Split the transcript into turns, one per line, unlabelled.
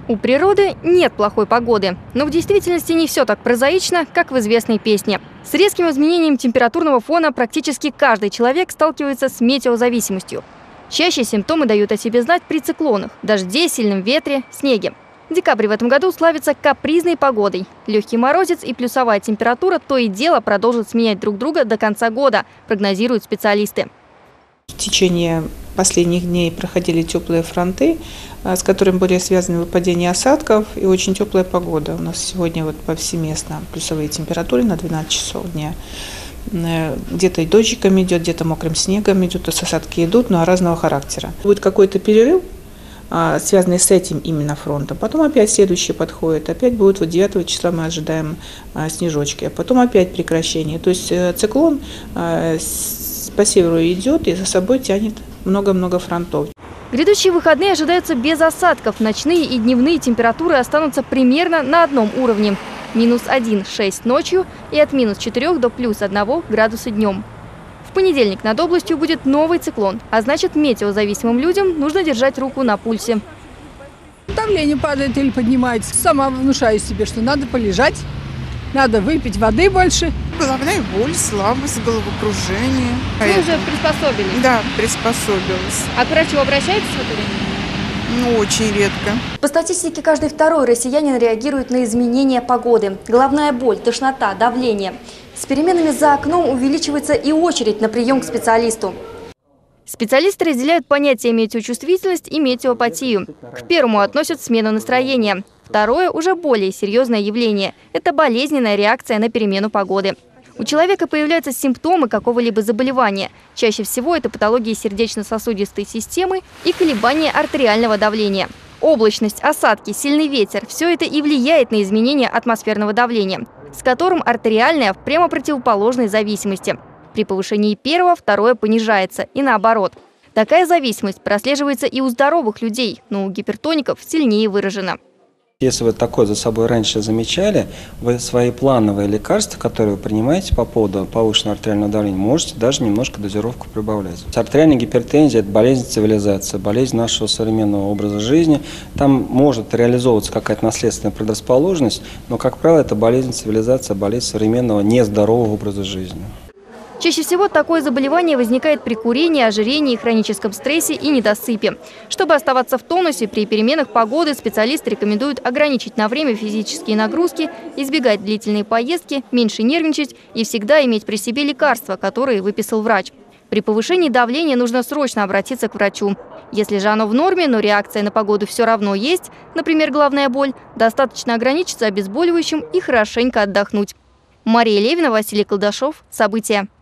У природы нет плохой погоды, но в действительности не все так прозаично, как в известной песне. С резким изменением температурного фона практически каждый человек сталкивается с метеозависимостью. Чаще симптомы дают о себе знать при циклонах, дожде, сильном ветре, снеге. Декабрь в этом году славится капризной погодой. Легкий морозец и плюсовая температура то и дело продолжат сменять друг друга до конца года, прогнозируют специалисты.
В течение последних дней проходили теплые фронты, с которыми были связаны выпадение осадков и очень теплая погода. У нас сегодня повсеместно плюсовые температуры на 12 часов дня. Где-то и дождиком идет, где-то мокрым снегом идет, то есть осадки идут, но разного характера. Будет какой-то перерыв, связанный с этим именно фронтом. Потом опять следующий подходит. Опять будет 9 числа мы ожидаем снежочки, а потом опять прекращение. То есть циклон по северу идет и за собой тянет много-много фронтов.
Грядущие выходные ожидаются без осадков. Ночные и дневные температуры останутся примерно на одном уровне. -1,6 ночью и от -4 до +1 градуса днем. В понедельник над областью будет новый циклон, а значит, метеозависимым людям нужно держать руку на пульсе.
Давление падает или поднимается. Сама внушаю себе, что надо полежать, надо выпить воды больше.
Головная боль, слабость, головокружение.
Вы уже приспособились?
Да, приспособилась.
А к врачу обращаетесь в это время?
Ну, очень редко.
По статистике, каждый второй россиянин реагирует на изменения погоды. Головная боль, тошнота, давление. С переменами за окном увеличивается и очередь на прием к специалисту. Специалисты разделяют понятия метеочувствительность и метеопатию. К первому относят смену настроения. Второе – уже более серьезное явление. Это болезненная реакция на перемену погоды. У человека появляются симптомы какого-либо заболевания. Чаще всего это патологии сердечно-сосудистой системы и колебания артериального давления. Облачность, осадки, сильный ветер – все это и влияет на изменение атмосферного давления, с которым артериальное в прямо противоположной зависимости. При повышении первого второе понижается и наоборот. Такая зависимость прослеживается и у здоровых людей, но у гипертоников сильнее выражена.
Если вы такое за собой раньше замечали, вы свои плановые лекарства, которые вы принимаете по поводу повышенного артериального давления, можете даже немножко дозировку прибавлять. Артериальная гипертензия – это болезнь цивилизации, болезнь нашего современного образа жизни. Там может реализовываться какая-то наследственная предрасположенность, но, как правило, это болезнь цивилизации, болезнь современного нездорового образа жизни.
Чаще всего такое заболевание возникает при курении, ожирении, хроническом стрессе и недосыпе. Чтобы оставаться в тонусе при переменах погоды, специалисты рекомендуют ограничить на время физические нагрузки, избегать длительные поездки, меньше нервничать и всегда иметь при себе лекарства, которые выписал врач. При повышении давления нужно срочно обратиться к врачу. Если же оно в норме, но реакция на погоду все равно есть, например, головная боль, достаточно ограничиться обезболивающим и хорошенько отдохнуть. Мария Левина, Василий Колдашов. События.